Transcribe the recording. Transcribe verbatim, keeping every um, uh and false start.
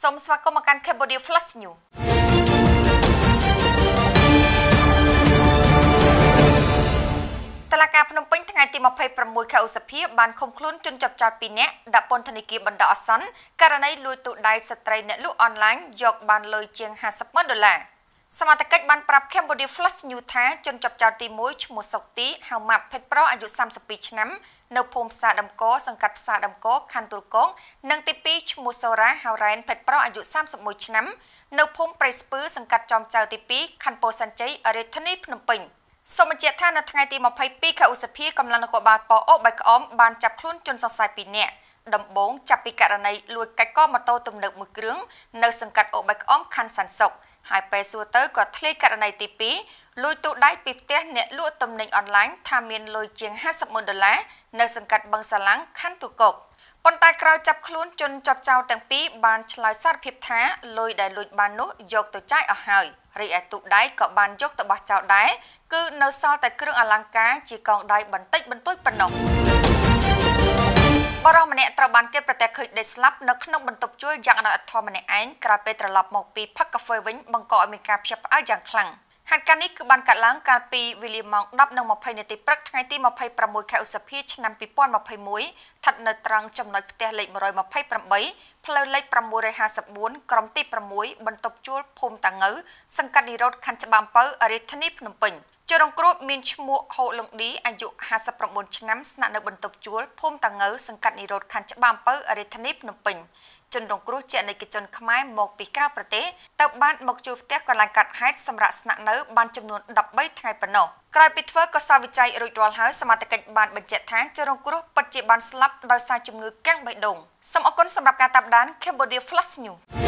សូមស្វាគមន៍មកកាន់ Cambodia Flash News តឡាការភ្នំពេញថ្ងៃទីยี่สิบหกខែឧសភាបានឃុំខ្លួនជនចាប់ចោតពីរនាក់ដាក់ពន្ធនាគារបណ្ដោះអាសន្នករណីលួចទូដៃស្ត្រីអ្នកលក់អនឡាញយកបានលុយជាងห้าสิบម៉ឺនដុល្លារសមត្ថកិច្ចបានប្រាប់ Cambodia Flash News ថាជនចាប់ចោតទីមួយឈ្មោះសុកទីហៅម៉ាប់ភេទប្រុសអាយុសាមសិបពីរឆ្នាំនៅភូមិផ្សារដំកសង្កាត់ផ្សារដំកខណ្ឌទូលកងនិងទីពីរឈ្មោះសូរ៉ាហៅរ៉ែនភេទប្រុសអាយុសាមសិបមួយឆ្នាំនៅភូមិព្រៃស្ពឺសង្កាត់ចំចៅទីពីរខណ្ឌពោធិ៍សែនជ័យរាជធានីភ្នំពេញសូមបញ្ជាក់ថានៅថ្ងៃទីยี่สิบสองខែឧសភាកម្លាំងនគរបាលប៉អូបៃក្អមបានចាប់ខ្លួនជនសង្ស័យពីរនាក់ដំបូងចាប់ពីករណីលួចកាច់កម៉ូតូទំនើបមួយគ្រឿងនៅសង្កាត់អូបៃក្អមខណ្ឌសាន់សុកហើយពេលសួរទៅក៏ធ្លាយករណីទីពីរលួចទូដៃពីផ្ទះអ្នកលក់ទំនិញអនឡាញថាមានលុយជាងห้าสิบម៉ឺនដុល្លារនៅសង្កាត់បឹងសាឡាំងខណ្ឌទូកកប៉ុន្តែក្រោយចាប់ខ្លួនជនចាប់ចោលទាំងពីរបានឆ្លើយសារភាពថាលុយដែលលួចបាននោះយកទៅចាយអស់ហើយរីឯទូដៃក៏បានយកទៅបោះចោលដែរគឺនៅសល់តែគ្រឿងអលង្ការជាកងដៃបន្តិចបន្តួចប៉ុណ្ណោះបរិមម្នាក់ត្រូវបានគេប្រទះឃើញដេកស្លាប់នៅក្នុងបន្ទប់ជួលយ៉ាងអត់ធម៌ម្នាក់ឯងក្រោយពេលត្រឡប់មកពីផឹកកាហ្វេវិញបង្កឲ្យមានការភ្ញាក់ផ្អើលយ៉ាងខ្លាំងហេតុការណ៍នេះគឺបានកាត់ឡើងកាលពីវេលាម៉ោងដប់និងยี่สิบនាទីព្រឹកថ្ងៃទីยี่สิบหกខែឧសភាឆ្នាំยี่สิบยี่สิบเอ็ดស្ថិតនៅត្រង់ចំណុចផ្ទះលេខone twenty-eightផ្លូវលេខsix five fourក្រុមទីsixបន្ទប់ជួលភូមិតាងៅសង្កាត់និរោធខណ្ឌច្បារអំពៅរាជធានីភ្នំពេញជនរងគ្រោះមានឈ្មោះហូឡុងឌីអាយុห้าสิบเก้าឆ្នាំស្នាក់នៅបន្ទប់ជួលភូមិតាងៅសង្កាត់និរោធខណ្ឌច្បារអំពៅរាជធានីភ្នំពេញជនរងគ្រោះជាអ្នកជនខ្មែរមកពីក្រៅប្រទេសទៅបានមកជួលផ្ទះកន្លែងកាត់ហេតុសម្រាប់ស្នាក់នៅបានចំនួន13ថ្ងៃប៉ុណ្ណោះក្រោយពីធ្វើកសលវិច័យរួចរាល់ហើយសមត្ថកិច្ចបានបញ្ជាក់ថាជនរងគ្រោះពិតជាបានស្លាប់ដោយសារជំងឺកាំងបេះដូងសូមអរគុណសម្រាប់ការតាមដាន Cambodia Flash News